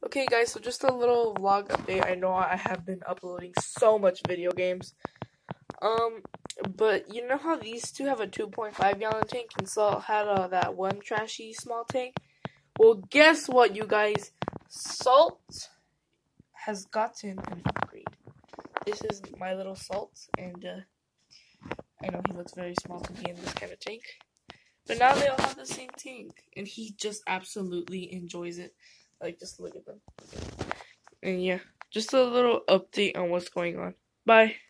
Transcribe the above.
Okay guys, so just a little vlog update. I know I have been uploading so much video games. But you know how these two have a 2.5 gallon tank and Salt had that one trashy small tank? Well, guess what, you guys? Salt has gotten an upgrade. This is my little Salt, and I know he looks very small to be in this kind of tank. But now they all have the same tank, and he just absolutely enjoys it. Like, just look at them. And yeah, just a little update on what's going on. Bye.